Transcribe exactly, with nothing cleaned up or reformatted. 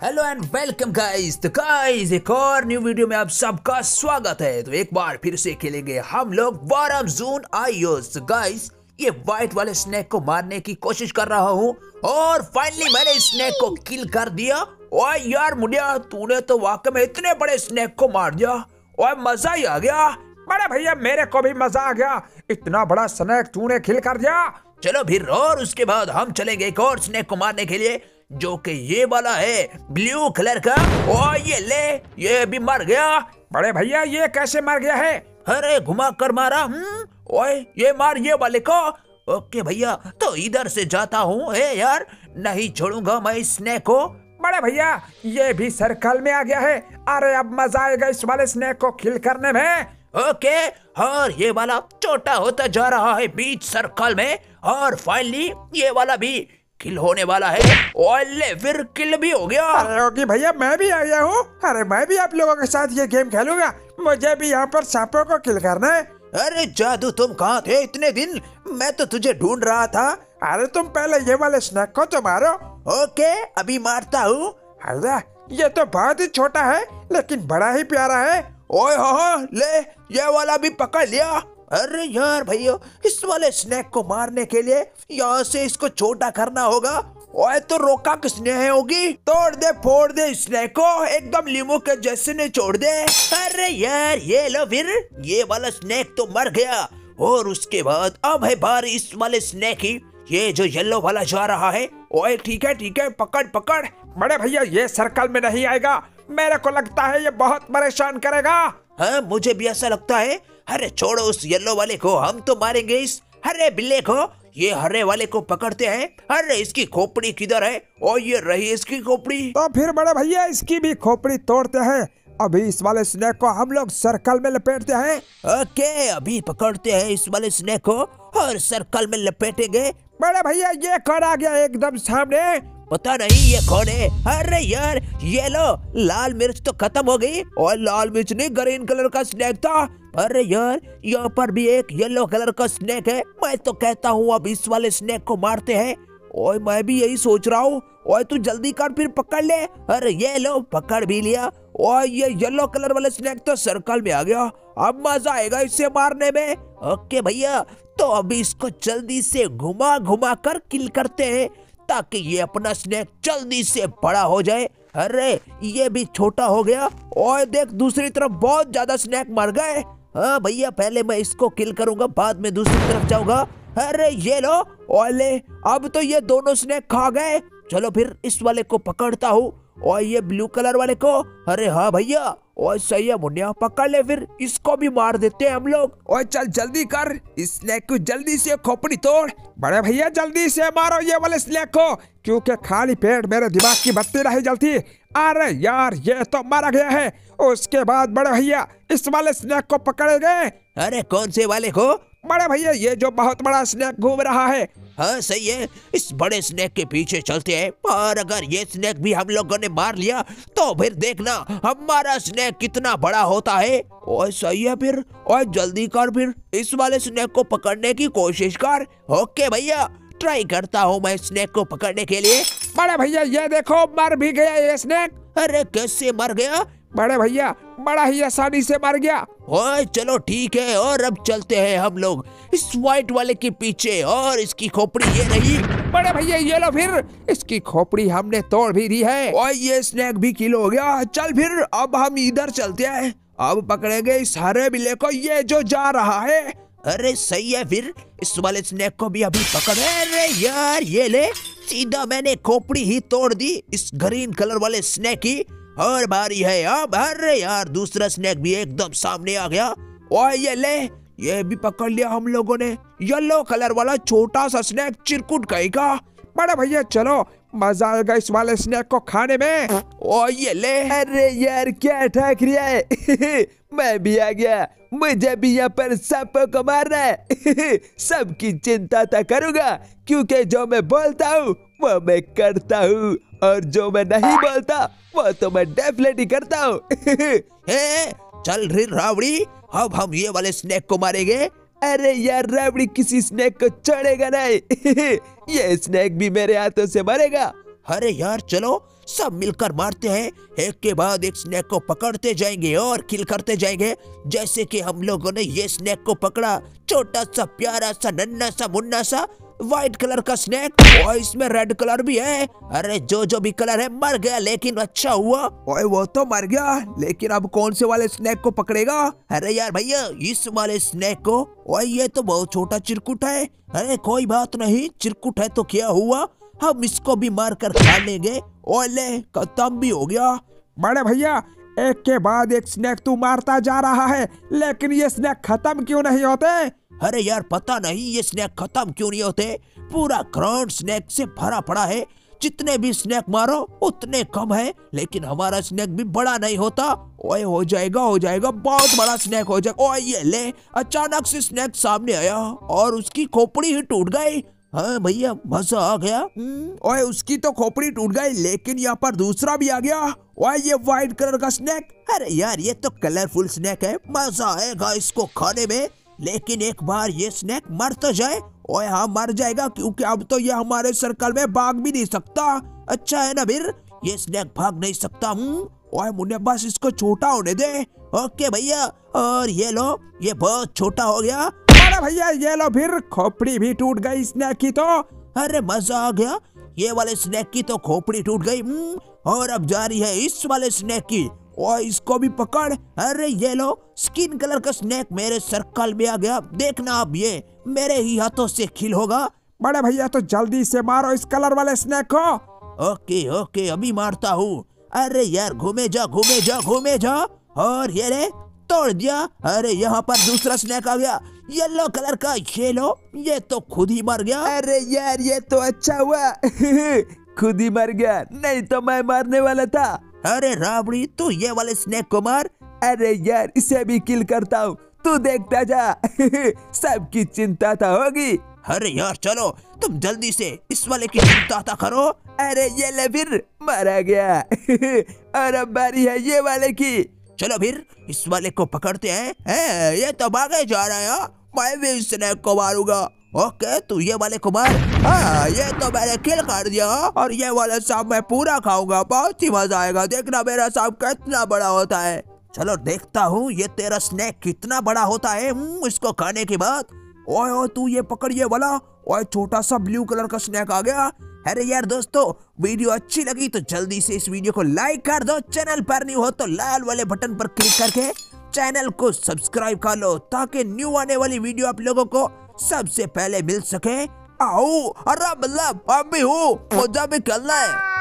Hello and welcome guys. तो guys एक और न्यू वीडियो में आप सबका स्वागत है। तो एक बार फिर से खेलेंगे हम लोग वॉर जोन आईओस। गाइस ये व्हाइट वाले स्नेक को मारने की कोशिश कर रहा हूँ और फाइनली मैंने इस स्नेक को किल कर दिया। ओए यार मुनिया, तूने तो वाकई में इतने बड़े स्नेक को मार दिया। ओए मजा ही आ गया। बड़े भैया मेरे को भी मजा आ गया, इतना बड़ा स्नेक तूने किल कर दिया। चलो फिर, और उसके बाद हम चलेंगे एक और स्नेक को मारने के लिए, जो कि ये वाला है ब्लू कलर का। ओ ये ले, ये भी मर गया। बड़े भैया ये कैसे मर गया है? अरे घुमा कर मारा। हम्म ओए ये मार ये वाले को। ओके भैया, तो इधर से जाता हूँ। ए यार नहीं छोड़ूंगा मैं इस स्नेक को। बड़े भैया ये भी सर्कल में आ गया है। अरे अब मजा आएगा इस वाले स्नेक को किल करने में। ओके, और ये वाला छोटा होता जा रहा है बीच सर्कल में, और फाइनली ये वाला भी किल होने वाला है। ओले फिर किल भी हो गया। अरे ओके भैया मैं भी आ गया हूँ। अरे मैं भी आप लोगों के साथ ये गेम खेलूंगा। मुझे भी यहाँ पर सांपों को किल करना है। अरे जादू तुम कहाँ थे इतने दिन? मैं तो तुझे ढूंढ रहा था। अरे तुम पहले ये वाले स्नेक को तो मारो। ओके अभी मारता हूँ। अरे ये तो बहुत ही छोटा है लेकिन बड़ा ही प्यारा है। ओए हाँ ले, ये वाला भी पकड़ लिया। अरे यार भैया, इस वाले स्नेक को मारने के लिए यहाँ से इसको छोटा करना होगा। ओए तो रोका किसने है होगी? तोड़ दे फोड़ दे स्नेक को, एकदम लीमू के जैसे ने छोड़ दे। अरे यार ये लो फिर, ये वाला स्नेक तो मर गया। और उसके बाद अब है बारी इस वाले स्नेक की, ये जो येलो वाला जा रहा है। ओए ठीक है ठीक है, पकड़ पकड़। बड़े भैया ये सर्कल में नहीं आएगा, मेरे को लगता है ये बहुत परेशान करेगा। हाँ मुझे भी ऐसा लगता है। अरे छोड़ो उस येलो वाले को, हम तो मारेंगे इस हरे बिल्ले को। ये हरे वाले को पकड़ते हैं। अरे इसकी खोपड़ी किधर है? ओ ये रही इसकी खोपड़ी। तो फिर बड़े भैया इसकी भी खोपड़ी तोड़ते हैं। अभी इस वाले स्नेक को हम लोग सर्कल में लपेटते हैं। ओके अभी पकड़ते हैं इस वाले स्नेक को और सर्कल में लपेटेंगे। बड़े भैया ये कौन आ गया एकदम सामने? पता नहीं ये कौन है। अरे यार ये लो, लाल मिर्च तो खत्म हो गई। और लाल मिर्च नहीं, ग्रीन कलर का स्नेक था। अरे यार यहाँ पर भी एक येलो कलर का स्नेक है। मैं तो कहता हूँ अब इस वाले स्नेक को मारते हैं। ओए मैं भी यही सोच रहा हूँ। ओए तू जल्दी कर फिर पकड़ ले। अरे ये लो पकड़ भी लिया। ओए ये येलो कलर वाला स्नेक तो सर्कल में आ गया। अब मजा आएगा इसे मारने में। ओके भैया, तो अभी इसको जल्दी से घुमा घुमा कर किल करते हैं ताकि ये अपना स्नेक जल्दी से बड़ा हो जाए। अरे ये भी छोटा हो गया। और देख दूसरी तरफ बहुत ज्यादा स्नेक मर गए। हाँ भैया पहले मैं इसको किल करूंगा, बाद में दूसरी तरफ जाऊंगा। अरे ये लो, ओले अब तो ये दोनों स्नेक खा गए। चलो फिर इस वाले को पकड़ता हूँ और ये ब्लू कलर वाले को। अरे हाँ भैया, और सही है मुन्या, पकड़ ले फिर इसको भी मार देते हैं हम लोग। और चल जल्दी कर, इस स्नेक को जल्दी से खोपड़ी तोड़। बड़े भैया जल्दी से मारो ये वाले स्नेक को, क्योंकि खाली पेट मेरे दिमाग की बत्ती नहीं जलती। अरे यार ये तो मारा गया है। उसके बाद बड़े भैया इस वाले स्नेक को पकड़ेंगे। अरे कौन से वाले को? बड़े भैया ये जो बहुत बड़ा स्नेक घूम रहा है। हाँ सही है, इस बड़े स्नेक के पीछे चलते हैं। और अगर ये स्नेक भी हम लोगों ने मार लिया तो फिर देखना हमारा स्नेक कितना बड़ा होता है। और सही है फिर, और जल्दी कर फिर इस वाले स्नेक को पकड़ने की कोशिश कर। ओके भैया ट्राई करता हूँ मैं स्नेक को पकड़ने के लिए। बड़े भैया ये देखो मर भी गया ये स्नेक। अरे कैसे मर गया? बड़े भैया बड़ा ही आसानी से मर गया। ओए चलो ठीक है, और अब चलते हैं हम लोग इस व्हाइट वाले के पीछे। और इसकी खोपड़ी ये रही। बड़े भैया ये लो फिर, इसकी खोपड़ी हमने तोड़ भी दी है। और ये स्नेक भी किल हो गया। चल फिर अब हम इधर चलते हैं। अब पकड़ेंगे इस हरे बिल्ले को, ये जो जा रहा है। अरे सही है फिर, इस वाले स्नेक को भी अभी पकड़। अरे यार ये ले, सीधा मैंने खोपड़ी ही तोड़ दी इस ग्रीन कलर वाले स्नेक की। और बारी है अब। अरे यार दूसरा स्नेक भी एकदम सामने आ गया। और ये ले, ये भी पकड़ लिया हम लोगों ने, येलो कलर वाला छोटा सा स्नेक, चिरकुट कहीं का। बड़े भैया चलो मजा आएगा इस वाले स्नेक को खाने में। और ये ले। अरे यार क्या ठाक रिया है। मैं भी आ गया, मुझे भी यहाँ पर सांपों को मारना है। सबकी चिंता तो करूंगा, क्योंकि जो मैं बोलता हूँ वो मैं करता हूँ, और जो मैं नहीं बोलता वो तो मैं डेफिनेटली करता हूँ। चल रे रावड़ी, अब हम ये वाले स्नेक को मारेंगे। अरे यार रावड़ी किसी स्नेक को छोड़ेगा नहीं। ये स्नेक भी मेरे हाथों से मरेगा। अरे यार चलो सब मिलकर मारते हैं, एक के बाद एक स्नेक को पकड़ते जाएंगे और किल करते जाएंगे। जैसे कि हम लोगों ने ये स्नेक को पकड़ा, छोटा सा प्यारा सा नन्ना सा मुन्ना सा व्हाइट कलर का स्नेक, और इसमें रेड कलर भी है। अरे जो जो भी कलर है मर गया, लेकिन अच्छा हुआ। ओए वो तो मर गया, लेकिन अब कौन से वाले स्नेक को पकड़ेगा? अरे यार भैया, इस वाले स्नेक को। ओए ये तो बहुत छोटा चिरकुट है। अरे कोई बात नहीं, चिरकुट है तो क्या हुआ, हम इसको भी मार कर खा लेंगे। ओए ले, खत्म भी हो गया। बड़े भैया, एक के बाद एक स्नेक तू मारता जा रहा है, लेकिन ये स्नेक खत्म क्यों नहीं होते? अरे यार पता नहीं ये स्नेक खत्म क्यों नहीं होते, पूरा ग्राउंड स्नेक से भरा पड़ा है। जितने भी स्नेक मारो उतने कम है, लेकिन हमारा स्नेक भी बड़ा नहीं होता। ओए हो जाएगा हो जाएगा, बहुत बड़ा स्नेक हो जाएगा। ओए ये ले, अचानक से स्नेक सामने आया और उसकी खोपड़ी ही टूट गई। हाँ भैया, मजा आ गया। ओए उसकी तो खोपड़ी टूट गई, लेकिन यहाँ पर दूसरा भी आ गया। ओए ये व्हाइट कलर का स्नेक। अरे यार ये तो कलरफुल स्नेक है, मजा आएगा इसको खाने में। लेकिन एक बार ये स्नेक मर तो जाए। ओए हाँ मर जाएगा, क्योंकि अब तो ये हमारे सर्कल में भाग भी नहीं सकता। अच्छा है ना फिर, ये स्नेक भाग नहीं सकता। हूँ ओए मुन्ने, बस इसको छोटा होने दे। ओके भैया, और ये लो, ये बहुत छोटा हो गया। अरे भैया ये लो, फिर खोपड़ी भी टूट गई स्नेक की तो। अरे मजा आ गया, ये वाले स्नेक की तो खोपड़ी टूट गई। और अब जा रही है इस वाले स्नेक की। और इसको भी पकड़। अरे ये लो, स्किन कलर का स्नेक मेरे सर्कल में आ गया। देखना अब ये मेरे ही हाथों से किल होगा। बड़े भैया तो जल्दी से मारो इस कलर वाले स्नेक को। ओके ओके, अभी मारता हूँ। अरे यार घूमे जा घूमे जा घूमे जा, और ये रे तोड़ दिया। अरे यहाँ पर दूसरा स्नेक आ गया, येलो कलर का। ये लो, ये तो खुद ही मर गया। अरे यार ये तो अच्छा हुआ खुद ही मर गया, नहीं तो मैं मारने वाला था। अरे राबड़ी, तू ये वाले स्नेक को मार। अरे यार इसे भी किल करता हूँ, तू देखता जा सबकी चिंता तो होगी। अरे यार चलो, तुम जल्दी से इस वाले की चिंता तो करो। अरे ये ले, फिर मारा गया और अब बारी है ये वाले की। चलो फिर इस वाले को पकड़ते हैं। है, ये तो भागे जा रहा है। मैं भी इस स्नेक को मारूंगा। ओके, तू ये वाले को मार। हाँ, ये तो मैंने किल कर दिया, और ये वाला सांप मैं पूरा खाऊंगा, बहुत ही मजा आएगा। देखना मेरा सांप कितना बड़ा होता है। चलो देखता हूँ ये तेरा स्नेक कितना बड़ा होता है इसको खाने के बाद। ओए ओए तू ये पकड़ ये वाला। ओए छोटा सा ब्लू कलर का स्नेक आ गया। अरे यार दोस्तों, वीडियो अच्छी लगी तो जल्दी से इस वीडियो को लाइक कर दो। चैनल पर नहीं हो तो लाल वाले बटन पर क्लिक करके चैनल को सब्सक्राइब कर लो, ताकि न्यू आने वाली वीडियो आप लोगों को सबसे पहले मिल सके। आओ, अरे मतलब अब भी हूँ, मुझे भी करना है।